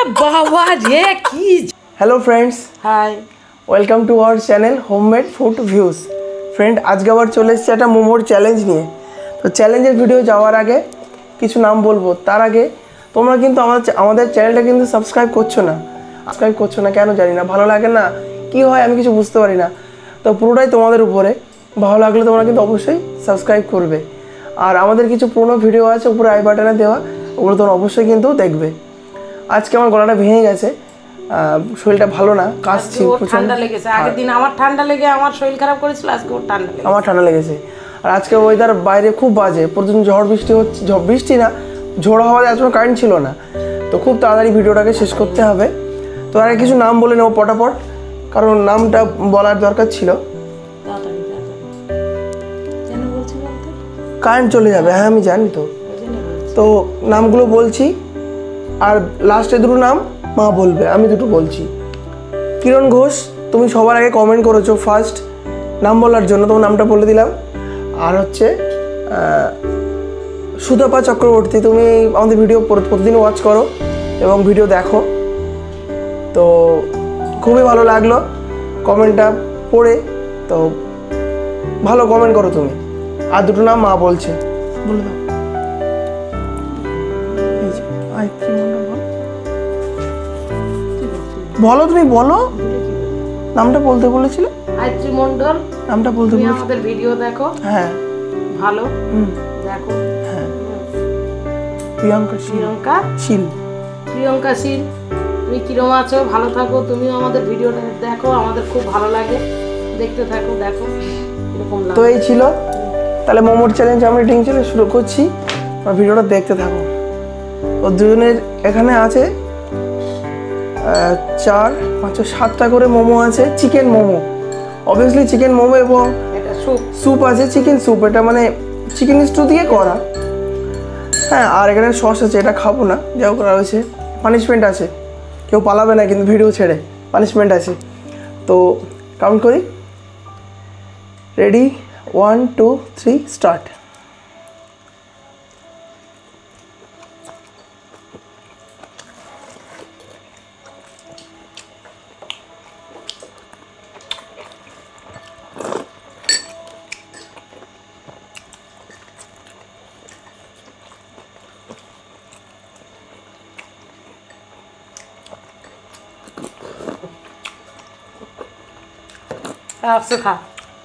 বাবা রে কি hello friends, hi welcome to our channel homemade food views. Friend, আজকে আবার চলে এসেছি একটা মোমোর চ্যালেঞ্জ নিয়ে। তো চ্যালেঞ্জের ভিডিও যাওয়ার আগে কিছু নাম বলবো। তার আগে তোমরা কিন্তু আমাদের চ্যানেলটা কিন্তু সাবস্ক্রাইব করছো না কেন জানি না, ভালো লাগে না, কি হয় আমি কিছু বুঝতে পারি না। তো পুরোটাই তোমাদের উপরে, ভালো লাগলে তোমরা কিন্তু অবশ্যই সাবস্ক্রাইব করবে। আর আমাদের কিছু পুরোনো ভিডিও আছে উপরে আই বাটনে দেওয়া, ওগুলো তোমরা অবশ্যই কিন্তু দেখবে। আজকে আমার গলাটা ভেঙে গেছে, শরীরটা ভালো না, কাশছি, ঠান্ডা লেগেছে। আগের দিন আমার ঠান্ডা লেগে আমার শরীর খারাপ করেছিল, আজকে ওর ঠান্ডা লেগেছে। আর আজকে ওয়েদার বাইরে খুব বাজে, প্রতিদিন ঝড় বৃষ্টি হচ্ছে, বৃষ্টি না ঝড় হওয়ার এত কারেন্ট ছিল না। তো খুব তাড়াতাড়ি ভিডিওটাকে শেষ করতে হবে। তো আগে কিছু নাম বলে নেবো পটাপট, কারণ নামটা বলার দরকার ছিল। কারেন্ট চলে যাবে, হ্যাঁ আমি জানি। তো নামগুলো বলছি, আর লাস্টে দুটো নাম মা বলবে, আমি দুটো বলছি। কিরণ ঘোষ, তুমি সবার আগে কমেন্ট করেছো ফার্স্ট নাম বলার জন্য, তোমার নামটা বলে দিলাম। আর হচ্ছে সুতপা চক্রবর্তী, তুমি আমাদের ভিডিও প্রতিদিন ওয়াচ করো এবং ভিডিও দেখো। তো খুবই ভালো লাগলো কমেন্টটা পড়ে, তো ভালো কমেন্ট করো তুমি। আর দুটো নাম মা বলছে, বলে দাও। বলো, তুমি বলো, নামটা বলতে বলেছিলে। আয়ত্রী মণ্ডল, নামটা বলতে বলেছিলে। আমাদের ভিডিও দেখো, হ্যাঁ ভালো দেখো। হ্যাঁ, প্রিয়াঙ্কা শীল। তুমি কিরম আছো? ভালো থাকো। তুমিও আমাদের ভিডিওটা দেখো, আমাদের খুব ভালো লাগে, দেখতে থাকো, দেখো এরকম। তো এই ছিল তাহলে মোমোর চ্যালেঞ্জ, আমরা ডিং চ্যালেঞ্জ শুরু করছি। আমার ভিডিওটা দেখতে থাকো। ও দুজনের এখানে আছে 4, 5, 7টা করে মোমো আছে। Chicken momo, obviously chicken momo, এবং স্যুপ আছে, চিকেন স্যুপ। এটা মানে চিকেন স্টু দিয়ে করা। হ্যাঁ, আর এখানে সস আছে, এটা খাবো না, যাও করা হয়েছে। পানিশমেন্ট আছে, কেউ পালাবে না কিন্তু ভিডিও ছেড়ে, পানিশমেন্ট আছে। তো কাউন্ট করি, রেডি, 1, 2, 3, স্টার্ট। आपसे खा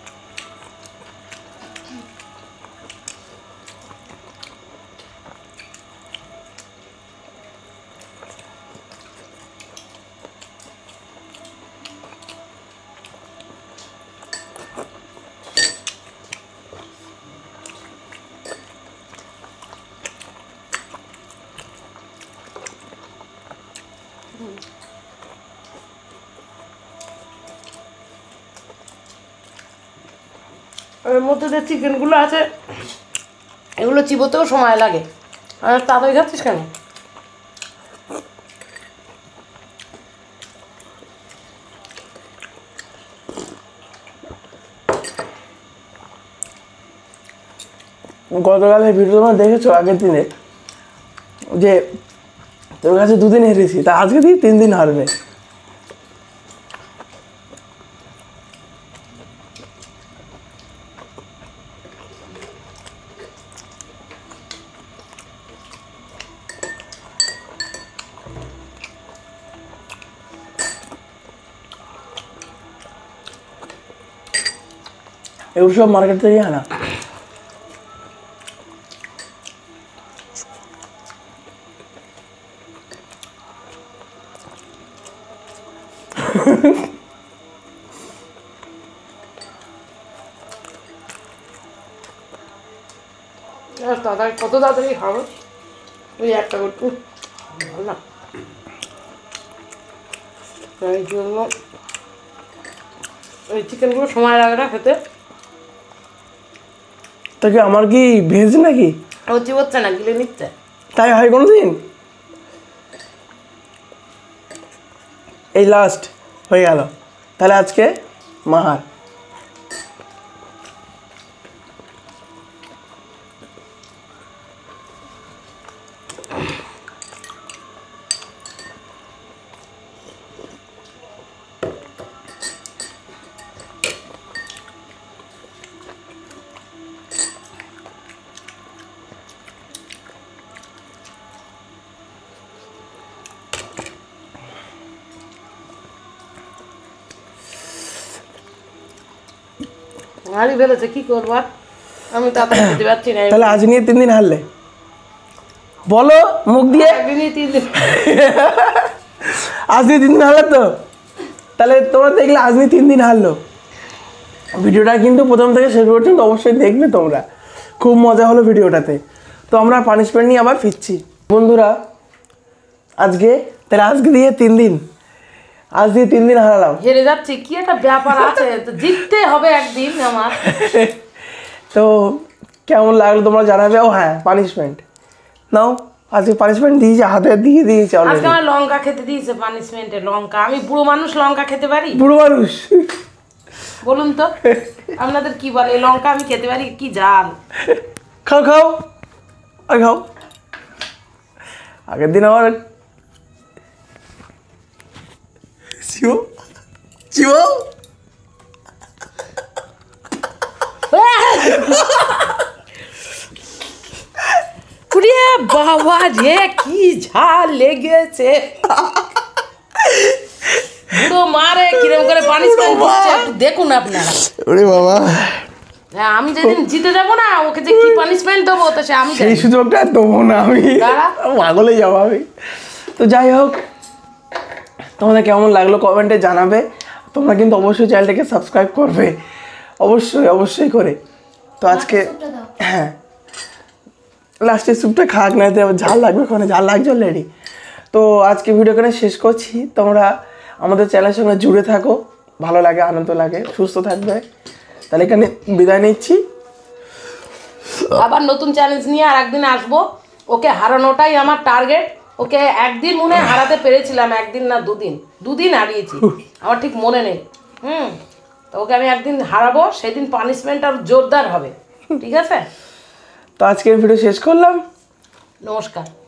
এর মধ্যে যে চিকেনগুলো আছে এগুলো চিবোতেও সময় লাগে। আর তাড়াতাড়ি খাচ্ছিস কেন? গতকালের ভিডিও তোমরা দেখেছো আগের দিনে, যে তোর কাছে 2 দিন হেরেছি, তা আজকে দিয়ে 3 দিন হারবে। এগুলো সব মার্কেট থেকে আনা। কত তাড়াতাড়ি খাবো, ওই একটা করতে ভালো না, এই জন্য ওই চিকেনগুলো সময় লাগে না খেতে। তা কি আমার কি ভেজ নাকি? ও চিবোচ্ছে না, গিলে নিচ্ছে। তাই হয় কোনো দিন? এই লাস্ট হয়ে গেল, তাহলে আজকে মাহার। হারি ফেলেছে, কি করবো আর? আমি তাড়াতাড়ি খেতে পারছি না। তাহলে আজ নিয়ে 3 দিন হারলে, বলো মুখ দিয়ে। একদিনই 3 দিন। আজ নিয়ে 3 দিন হারলে তো, তাহলে তোমরা দেখলে আজ নিয়ে 3 দিন হারলো। ভিডিওটা কিন্তু প্রথম থেকে শেষ পর্যন্ত অবশ্যই দেখবে তোমরা, খুব মজা হলো ভিডিওটাতে। তো আমরা পানিশমেন্ট নিয়ে আবার ফিরছি বন্ধুরা। আজকে দিয়ে 3 দিন, আজ দিয়ে 3 দিন হারালাম। হেরে যাচ্ছি, কি একটা ব্যাপার আছে, তো জিততে হবে একদিন আমার। তো কেমন লাগলো তোমরা জানাবে। ও হ্যাঁ, পানিশমেন্ট নাও। আজকে পানিশমেন্ট দিয়েছে, হাতে দিয়ে দিয়েছে আজকে অলরেডি। আমার লঙ্কা খেতে দিয়েছে পানিশমেন্টে। লঙ্কা, আমি বুড়ো মানুষ লঙ্কা খেতে পারি? বুড়ো মানুষ বলুন তো আপনাদের কি বলে, লঙ্কা আমি খেতে পারি? কি জান। খাও খাও আর খাও। আগের দিন আমার চিও চিও উড়িয়ে বাবা রে, কি ঝাল লেগেছে। বুড়ো মারে কিরম করে পানিশমেন্ট দিচ্ছে একটু দেখুন আপনারা। ওরে বাবা, হ্যাঁ, আমি যেদিন জিতে যাবো না, ওকে যে কি পানিশমেন্ট দেবো তো সে আমি সেই জানি। সুযোগটা দেবো না আমি, দাঁড়া। পাগলে যাবো আমি। তো যাই হোক, তোমাদের কেমন লাগলো কমেন্টে জানাবে। তোমরা কিন্তু অবশ্যই চ্যানেলটাকে সাবস্ক্রাইব করবে, অবশ্যই করে। তো আজকে হ্যাঁ, লাস্টের স্যুপটা খাক না, তো ঝাল লাগবে, ওখানে ঝাল লাগছে অলরেডি। তো আজকে ভিডিও এখানে শেষ করছি। তোমরা আমাদের চ্যানেলের সঙ্গে জুড়ে থাকো, ভালো লাগে, আনন্দ লাগে, সুস্থ থাকবে। তাহলে এখানে বিদায় নিচ্ছি। আবার নতুন চ্যালেঞ্জ নিয়ে আর একদিন আসবো। ওকে হারানোটাই আমার টার্গেট। ওকে একদিন মনে হয় হারাতে পেরেছিলাম, একদিন না 2 দিন, 2 দিন হারিয়েছি, আমার ঠিক মনে নেই। তো ওকে আমি একদিন হারাবো, সেদিন পানিশমেন্ট আর জোরদার হবে, ঠিক আছে? তো আজকের ভিডিও শেষ করলাম। নমস্কার।